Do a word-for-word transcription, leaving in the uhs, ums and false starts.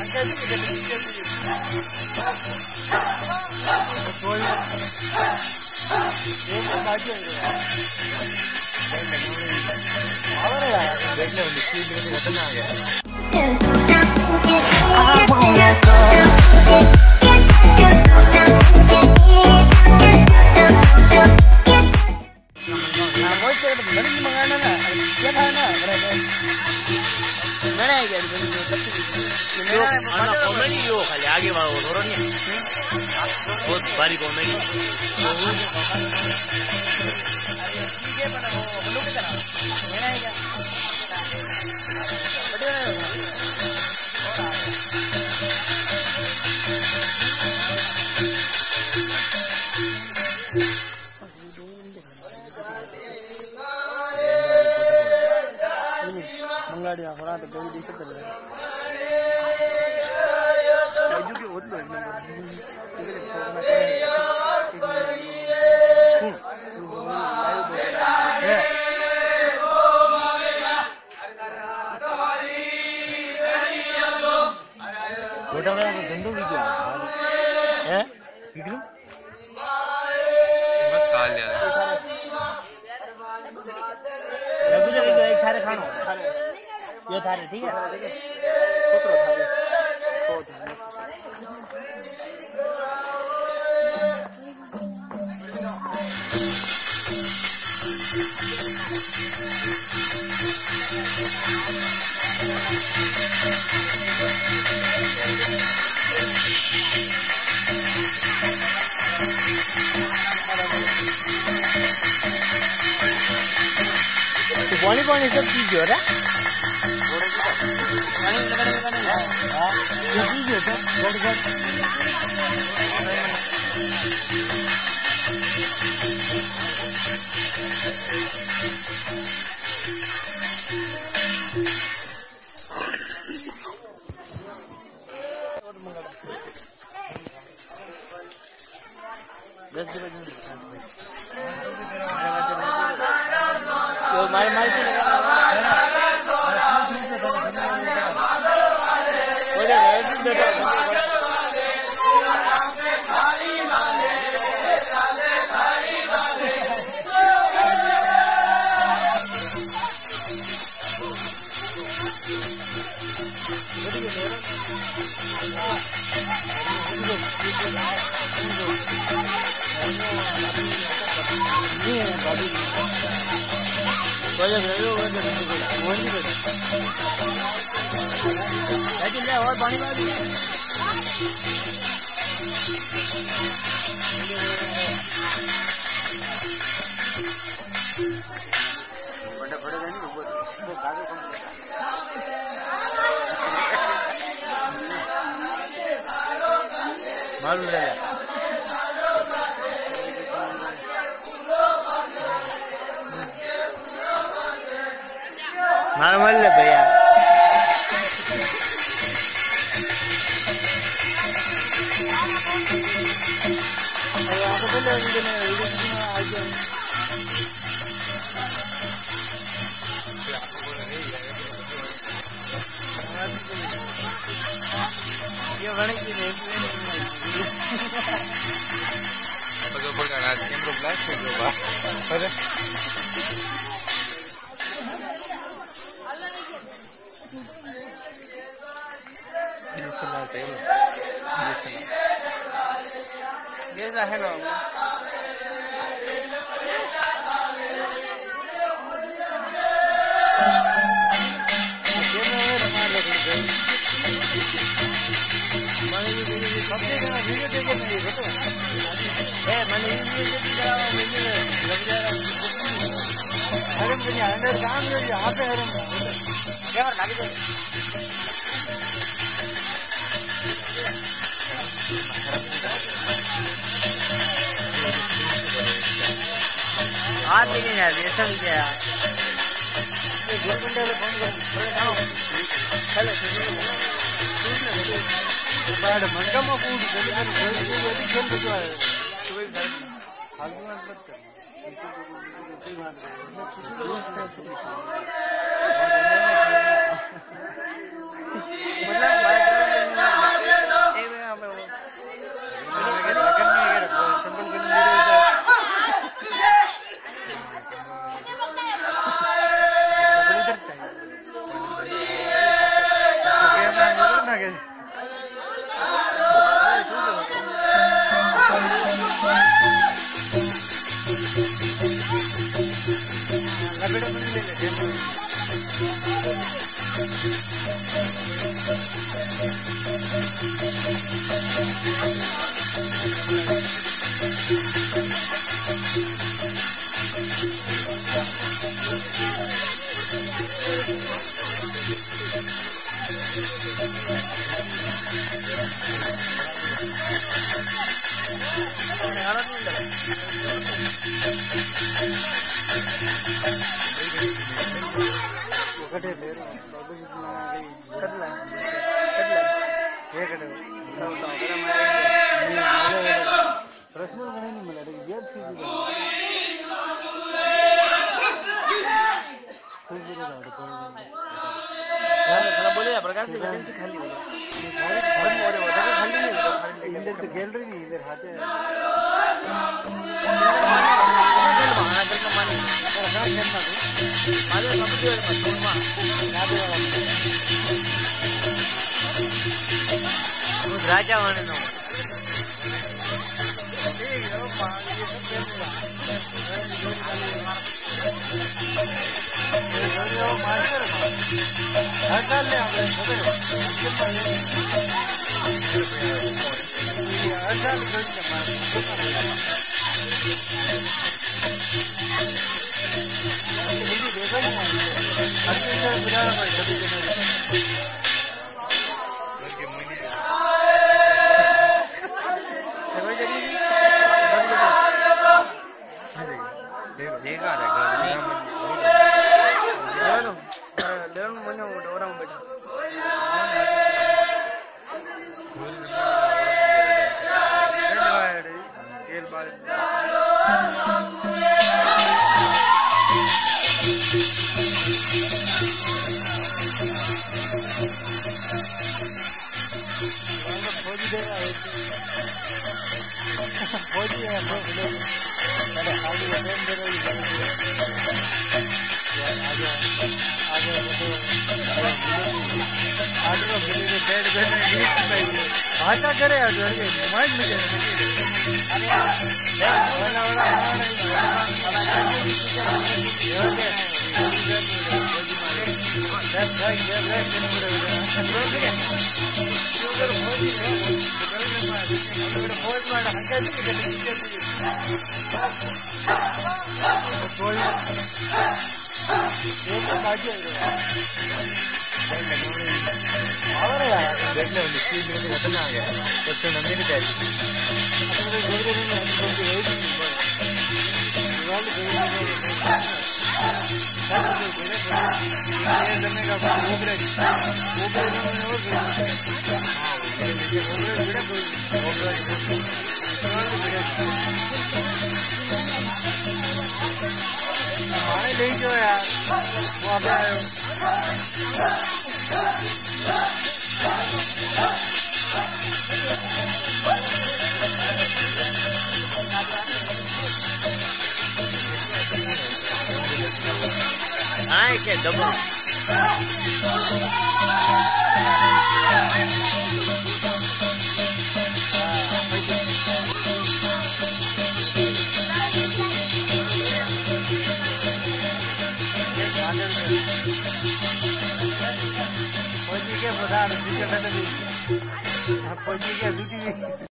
आगे वाला बहुत भारी कॉमेडी मंगाड़िया बड़ा तो कोई दिक्कत नहीं बेटा मेरा धंधो भी क्या है विक्रम बस खा लिया रघु जी एक थारे खानो ये थारे ठीक है सोचो थारे पानी पानी सब चीज हो रहा पानी लगाने लगाने हां ये चीज है तो गड़ गड़ दस बजे तो मार मार के और पानी मार मालूम है मालूम है भैया कैसा है ना हाथ लेके जा रही है सब क्या मतलब के लपेटा ले ఒకటే లేరు కట్లా కట్లా ఏ కట్ట प्रश्न नहीं मिला ये बोले प्रकाश से खाली इधर तो गैलरी नहीं इधर हाथे राजा वाले नो भाषा करे माइंड में देखने वाली चीज में खत्म आ गया तो तो नंदी नहीं चाहिए अपने गोरे में हम लोग के वही नहीं बोल दीवार पे ये करने का गोबरे गोबरे में और ये गोबरे बिड़ा गोबरे हमारे नहीं जो यार वहाँ पे आए के दबा पहुंची के बता रही है पहुंची के दूसरी